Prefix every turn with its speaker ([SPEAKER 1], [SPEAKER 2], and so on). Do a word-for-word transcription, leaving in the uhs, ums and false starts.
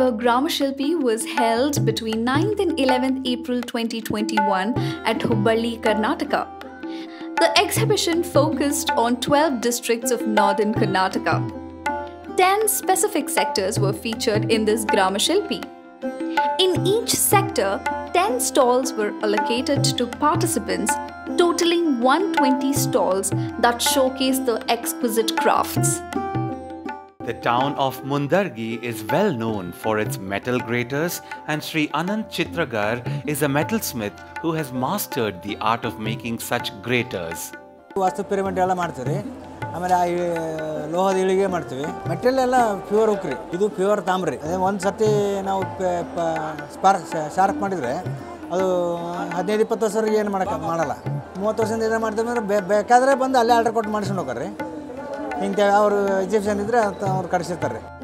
[SPEAKER 1] ever Gramashilpi was held between ninth and eleventh April twenty twenty-one at Hubballi, Karnataka. The exhibition focused on twelve districts of northern Karnataka. ten specific sectors were featured in this Gramashilpi. In each sector, ten stalls were allocated to participants, totaling one hundred twenty stalls that showcase the exquisite crafts.
[SPEAKER 2] The town of Mundargi is well known for its metal graters, and Sri Anant Chitragar is a metalsmith who has mastered the art of making such graters.
[SPEAKER 3] Vastu pyramid ಎಲ್ಲ ಮಾಡ್ತೀವಿ ಆಮೇಲೆ ಲೋಹದ ಇಳಿಗೆ ಮಾಡ್ತೀವಿ material ಎಲ್ಲ pure ಉಕ್ರಿ ಇದು pure ತಾಮ್ರಿ ಒಂದು ಸರ್ತಿ ನಾವು ಸ್ಪಾರ್ಕ್ ಶಾರ್ಪ್ ಮಾಡಿದರೆ ಅದು ಹದಿನೈದು ಇಪ್ಪತ್ತು ವರ್ಷರಿಗೆ ಏನು ಮಾಡಕ್ಕೆ ಮಾಡಲ್ಲ ಮೂವತ್ತು ವರ್ಷದಿಂದ ಏನು ಮಾಡ್ತೀವಿ ಅಂದ್ರೆ ಬೇಕಾದರೆ ಬಂದು ಅಲ್ಲೇ ಆರ್ಡರ್ ಕೊಟ್ಟು ಮಾಡಿಸ್ಕೊಂಡು ಹೋಗ್ರಿ ಇಂಥ ಅವರು ಎಕ್ಸಿಬಿಷನ್ ಇದ್ದರೆ ಅವ್ರು ಕಳಿಸಿರ್ತಾರೆ.